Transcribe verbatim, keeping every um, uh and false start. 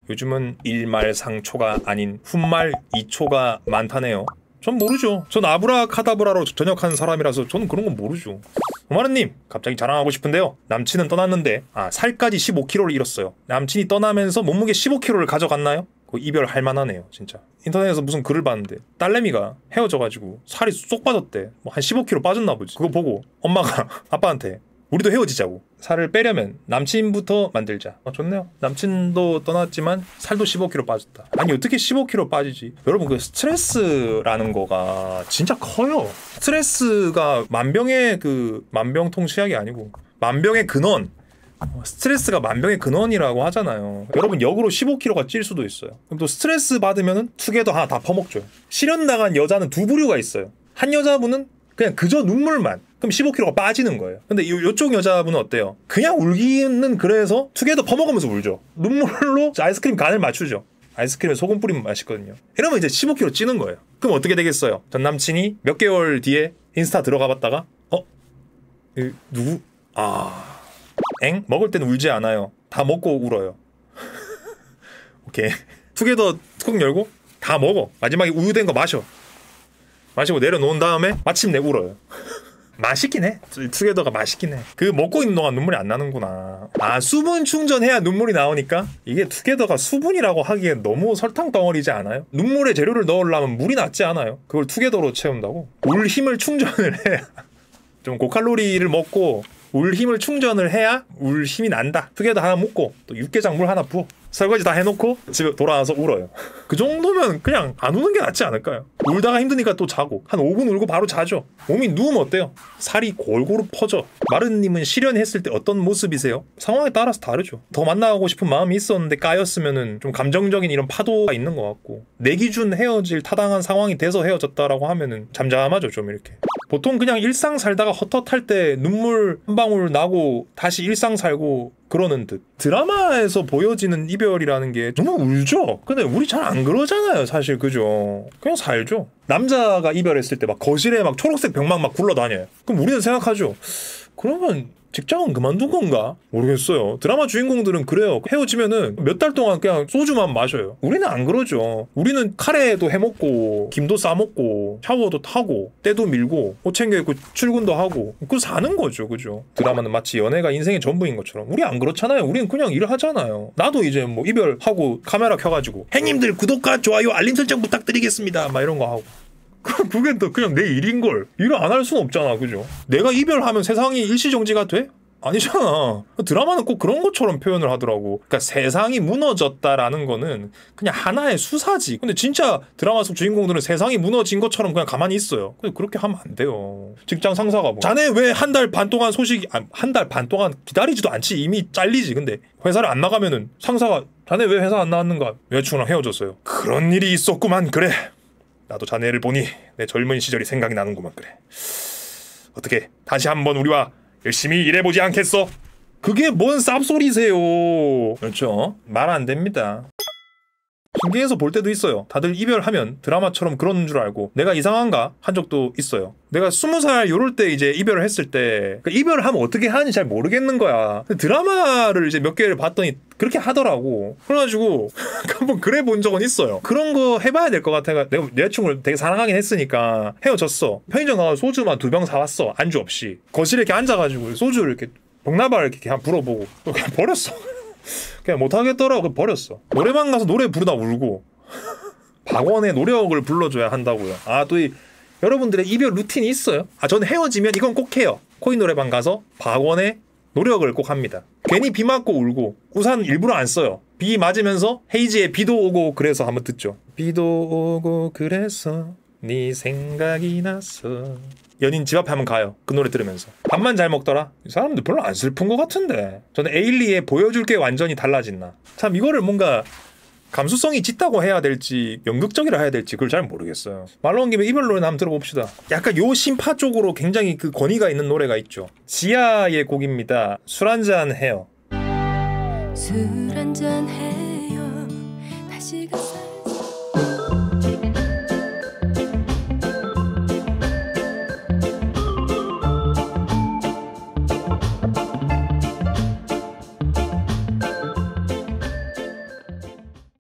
요즘은 일말상초가 아닌 훗말이초가 많다네요. 전 모르죠. 전 아브라카다브라로 전역한 사람이라서 저는 그런 건 모르죠. 오마르님, 갑자기 자랑하고 싶은데요. 남친은 떠났는데 아 살까지 십오 킬로그램를 잃었어요. 남친이 떠나면서 몸무게 십오 킬로그램를 가져갔나요? 그 이별할 만하네요 진짜. 인터넷에서 무슨 글을 봤는데 딸내미가 헤어져가지고 살이 쏙 빠졌대. 뭐 한 십오 킬로그램 빠졌나 보지. 그거 보고 엄마가 아빠한테 우리도 헤어지자고. 살을 빼려면 남친부터 만들자. 어, 좋네요. 남친도 떠났지만 살도 십오 킬로그램 빠졌다. 아니 어떻게 십오 킬로그램 빠지지? 여러분 그 스트레스라는 거가 진짜 커요. 스트레스가 만병의 그 만병통치약이 아니고 만병의 근원. 스트레스가 만병의 근원이라고 하잖아요. 여러분 역으로 십오 킬로그램가 찔 수도 있어요. 그럼 또 스트레스 받으면은 투게더 하나 다 퍼먹죠. 실연 나간 여자는 두 부류가 있어요. 한 여자분은 그냥 그저 눈물만. 그럼 십오 킬로그램가 빠지는 거예요. 근데 요, 요쪽 여자분은 어때요? 그냥 울기는 그래서 투게더 퍼먹으면서 울죠. 눈물로 아이스크림 간을 맞추죠. 아이스크림에 소금 뿌리면 맛있거든요. 이러면 이제 십오 킬로그램 찌는 거예요. 그럼 어떻게 되겠어요? 전 남친이 몇 개월 뒤에 인스타 들어가 봤다가 어? 이, 누구? 아... 엥? 먹을 때는 울지 않아요. 다 먹고 울어요. 오케이. 투게더 툭 열고 다 먹어. 마지막에 우유된 거 마셔. 마시고 내려놓은 다음에 마침내 울어요. 맛있긴 해. 투게더가 맛있긴 해. 그 먹고 있는 동안 눈물이 안 나는구나. 아 수분 충전해야 눈물이 나오니까? 이게 투게더가 수분이라고 하기엔 너무 설탕 덩어리지 않아요? 눈물에 재료를 넣으려면 물이 낫지 않아요? 그걸 투게더로 채운다고? 울 힘을 충전을 해야 좀 고칼로리를 먹고 울 힘을 충전을 해야 울 힘이 난다. 투게더 하나 먹고 또 육개장 물 하나 부어. 설거지 다 해놓고 집에 돌아와서 울어요. 그 정도면 그냥 안 우는 게 낫지 않을까요? 울다가 힘드니까 또 자고 한 오 분 울고 바로 자죠. 몸이 누우면 어때요? 살이 골고루 퍼져. 마른님은 실연했을 때 어떤 모습이세요? 상황에 따라서 다르죠. 더 만나고 싶은 마음이 있었는데 까였으면은 좀 감정적인 이런 파도가 있는 것 같고 내 기준 헤어질 타당한 상황이 돼서 헤어졌다라고 하면은 잠잠하죠 좀 이렇게. 보통 그냥 일상 살다가 헛헛할 때 눈물 한 방울 나고 다시 일상 살고 그러는 듯. 드라마에서 보여지는 이별이라는 게 너무 울죠? 근데 우리 잘 안 그러잖아요 사실. 그죠? 그냥 살죠. 남자가 이별했을 때 막 거실에 막 초록색 벽막 막 굴러다녀요. 그럼 우리는 생각하죠. 그러면 직장은 그만둔 건가? 모르겠어요. 드라마 주인공들은 그래요. 헤어지면은 몇 달 동안 그냥 소주만 마셔요. 우리는 안 그러죠. 우리는 카레도 해먹고 김도 싸먹고 샤워도 타고 때도 밀고 옷 챙겨입고 출근도 하고 그거 사는 거죠. 그죠? 드라마는 마치 연애가 인생의 전부인 것처럼. 우리 안 그렇잖아요. 우리는 그냥 일을 하잖아요. 나도 이제 뭐 이별하고 카메라 켜가지고 형님들 구독과 좋아요 알림 설정 부탁드리겠습니다 막 이런 거 하고. 그게 또 그냥 내 일인걸. 일을 안 할 수는 없잖아. 그죠? 내가 이별하면 세상이 일시정지가 돼? 아니잖아. 드라마는 꼭 그런 것처럼 표현을 하더라고. 그러니까 세상이 무너졌다라는 거는 그냥 하나의 수사지. 근데 진짜 드라마 속 주인공들은 세상이 무너진 것처럼 그냥 가만히 있어요. 근데 그렇게 하면 안 돼요. 직장 상사가 뭐 자네 왜 한 달 반 동안 소식이 아, 한 달 반 동안 기다리지도 않지. 이미 잘리지. 근데 회사를 안 나가면은 상사가 자네 왜 회사 안 나왔는가? 여자친구랑 헤어졌어요. 그런 일이 있었구만. 그래. 나도 자네를 보니 내 젊은 시절이 생각이 나는구만. 그래. 어떻게 다시 한번 우리와 열심히 일해보지 않겠어? 그게 뭔 쌉소리세요. 그렇죠. 말 안 됩니다. 신기해서 볼 때도 있어요. 다들 이별하면 드라마처럼 그런 줄 알고 내가 이상한가? 한 적도 있어요. 내가 스무 살 요럴 때 이제 이별을 했을 때 그러니까 이별을 하면 어떻게 하는지 잘 모르겠는 거야. 근데 드라마를 이제 몇 개를 봤더니 그렇게 하더라고. 그래가지고 한번 그래 본 적은 있어요. 그런 거 해봐야 될 것 같아. 내가 내 여자친구를 되게 사랑하긴 했으니까 헤어졌어. 편의점 가서 소주만 두 병 사왔어. 안주 없이. 거실에 이렇게 앉아가지고 소주를 이렇게 병나발을 이렇게 그냥 불어보고 그냥 버렸어. 그냥 못하겠더라고. 버렸어. 노래방 가서 노래 부르다 울고 박원의 노력을 불러줘야 한다고요. 아 또 이 여러분들의 이별 루틴이 있어요? 아 저는 헤어지면 이건 꼭 해요. 코인 노래방 가서 박원의 노력을 꼭 합니다. 괜히 비 맞고 울고 우산 일부러 안 써요. 비 맞으면서 헤이지의 비도 오고 그래서 한번 듣죠. 비도 오고 그래서 네 생각이 났어. 연인 집 앞에 한번 가요. 그 노래 들으면서. 밥만 잘 먹더라. 이 사람들 별로 안 슬픈 것 같은데. 저는 에일리의 보여줄게 완전히 달라진다. 참 이거를 뭔가 감수성이 짙다고 해야 될지 연극적이라 해야 될지 그걸 잘 모르겠어요. 말 나온 김에 이별 노래나 한번 들어봅시다. 약간 요 심파 쪽으로 굉장히 그 권위가 있는 노래가 있죠. 지아의 곡입니다. 술 한잔 해요. 술 한잔 해요. 다시